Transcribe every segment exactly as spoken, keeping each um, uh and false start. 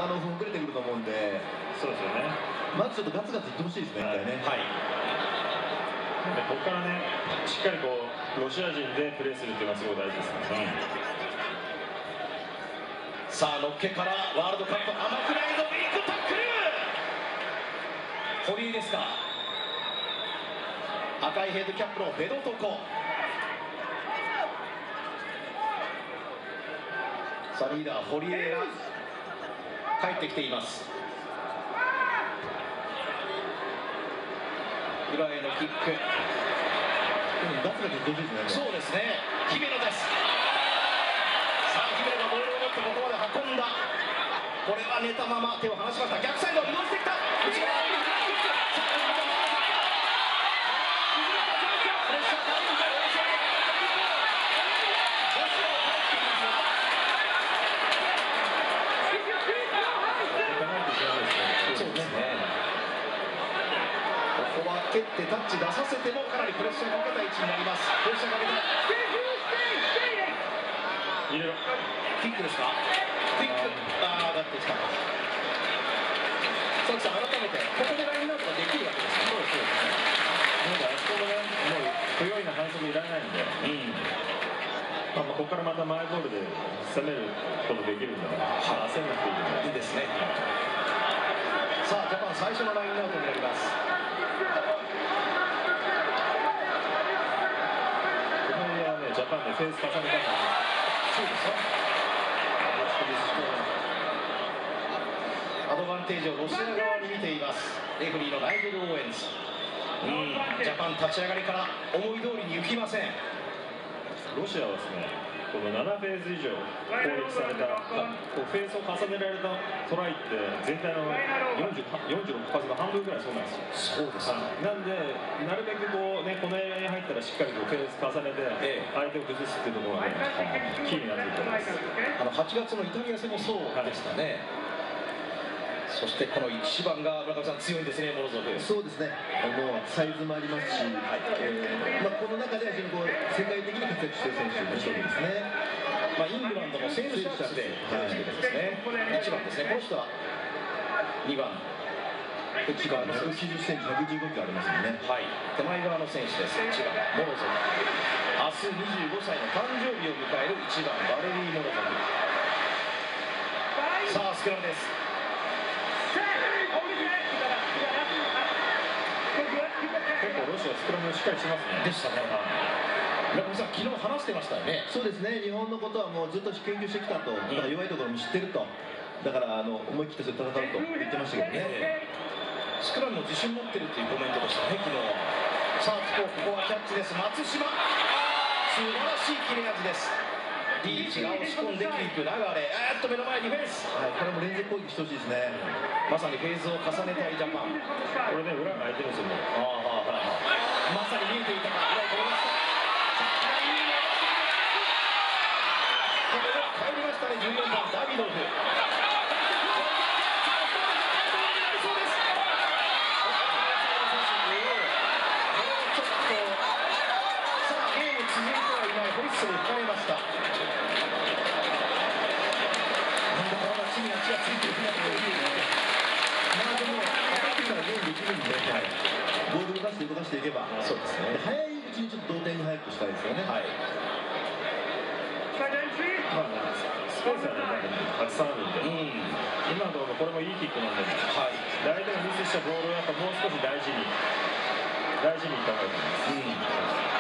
あの遅れてくると思うんで、 そうですよね。 まずちょっとガツガツいってほしいですね、はい、ね。はい。 なんでここからね、しっかりこうロシア人でプレーするっていうのはすごい大事ですね。 うん、さあのっけからワールドカップ甘くないぞ、ビッグタックル。堀江ですか。赤いヘッドキャップのベドトコ。さあリーダー堀江が帰ってきています。裏へのキック。ガツガツいってほしいですね。そうですね。姫野です。さあ姫野がボールを持ってここまで運んだ。これは寝たまま手を離しました。逆サイド移動してきた。内側蹴ってタッチ出させてもかなりプレッシャーかけた位置になります。プレッシャーかけた。入れろ。キックですか。キック。ああ、だってきた。佐々木さん、改めてここでラインアウトができるわけですか。そうですそうですね。 なんかあそこもね、もう不用意な反則いらないんで、うん、まあ、ここからまたマイボールで攻めることできるんだから、はい、焦らなくていいですね。 さあジャパン最初のラインアウトになります。 ジャパンでフェース重ねたので、 そうですよ。アドバンテージをロシア側に見ています。レフリーのナイジェル・オーエンズ。うん、ジャパン立ち上がりから思い通りに行きません。 ロシアはですね、このななフェーズ以上攻撃された、こうフェースを重ねられたトライって全体のよんじゅう、よんじゅうろくパーセント、半分ぐらいそうなんですよ。そうですね。なんでなるべくこうね、このエリアに入ったらしっかりこうフェース重ねて相手を崩すっていうところがね、キーになっていると思います。 あのはちがつのイタリア戦もそうでしたね。はい、そしてこのいちばんが村上さん強いんですね、モロゾフ。そうですね。もうサイズもありますし、はい、えーまあ、この中では非常にこう世界的に活躍している選手の一人ですね。まあ、イングランドの選手たちでプレーしているんですね。いちばんですね。この人はにばん。内側のひゃくきゅうじゅっセンチ、ひゃくじゅうごキロありますよね。はい。手前側の選手です。いちばんモロゾフ。明日にじゅうごさいの誕生日を迎えるいちばんバレリー・モロゾフ。さあスクラムです。 結構ロシアスクラムしっかりしますね。 でしたね。村上さん、昨日話してましたよね。そうですね。日本のことはもうずっと研究してきたと、だから弱いところも知ってると、だからあの思い切って戦うと言ってましたけどね。スクラムの自信持ってるっていうコメントでしたね、昨日は。さあ、ここはキャッチです。松島、素晴らしい切れ味です。リーチが押し込んでキープ、流れ、えーっと目の前ディフェンス、はい、これも連続攻撃してほしいですね。まさにフェーズを重ねたいジャパン。 これね、裏が空いてるんですよ。 ああ、まさに見えていたか。裏を取りました。これは帰りましたね。じゅうよんばんダビドフ。ホイッスルを吹かれました。なんだかまだ地に足がついているなというね。まあでもアタックからゲームできるんで、はい、ボールを動かして動かしていけば、そうですね。早いうちにちょっと同点に早くしたいですよね。はい。 まあスペースはね、たくさんあるんで、うん、今のところこれもいいキックなんで、はい、相手がミスしたボールをやっぱもう少し大事に大事にいった方がいいと思います。うん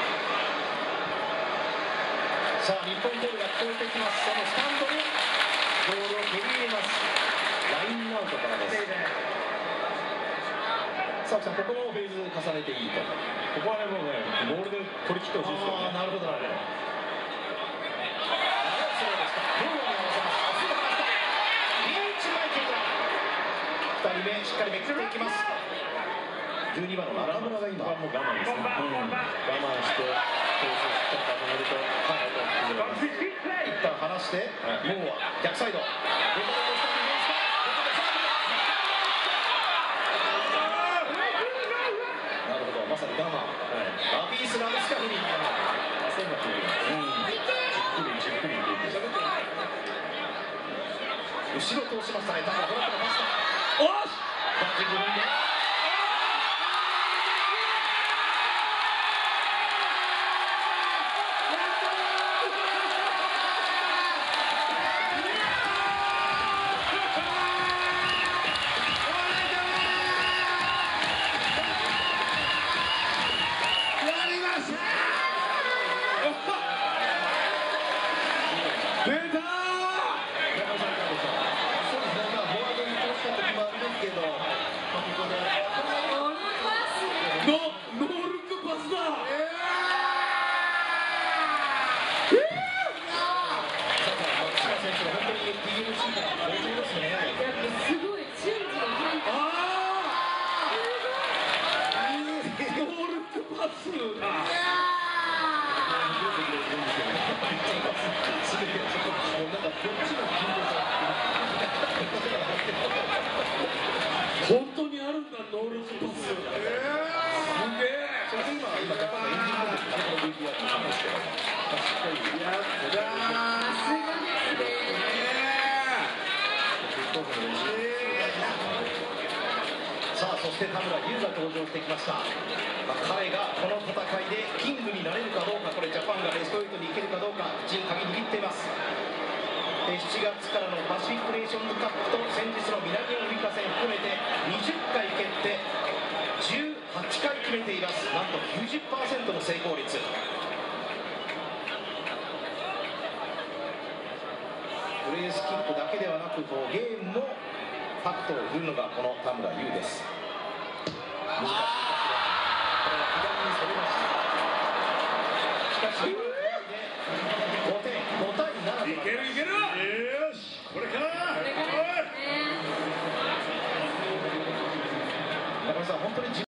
さあ日本コールが聞こえてきます。そのスタンドにボールを取り入れます。ラインアウトからです。さあさん、ここもフェーズ重ねていいと。 ここはね、もうね、ボールで取り切ってほしいですよね。 なるほどなるほど。そうでした。ボールを合わせます。すぐ離した。リーチマイケル。ふたりめしっかりめくっていきます。じゅうにばんの中村が今もう我慢ですね。うん、我慢してフェーズをしっかり固めると、はい。 一旦離して、はい、もう逆サイド。なるほど、まさに我慢。はい、ラビース・ラブスカフに。 焦んなくていいです。うん。じっくりじっくりいっていく。 後ろ通しましたね。ただドラッグのパスだ。 おしバッジ部分で出たー。 そうですね、まあ、フォワードに通した時もありますけど、まあ、ここでノノールックパスだ。 松島選手が本当に ティーエムシー から好調ですね。 すごい瞬時の変化。 ノールックパスだ。本当にあるんだ、ノールックパス。すげえ。 それで今、今、ジャパンがエンジンコンテンツの ブイピーアール にしましたけど、まあ、しっかり。 やったさあ、そして田村優が登場してきました。まあ、彼がこの戦いでキングになれるかどうか、これジャパンがベストエイトに行けるかどうか、陣鍵握っています。しちがつからのパシフィックネーションズカップと先日の南アフリカ戦含めてにじゅっかい蹴ってじゅうはちかい決めています。なんと きゅうじゅっパーセント の成功率。プレースキックだけではなく、このゲームもタクトを振るのがこの田村優です。難しいパスでこれは左にそれました。しかし今のプレーでごてん、ごたいななとなります。 いけるいける。よし、これからこれからですね。 中村さん、本当に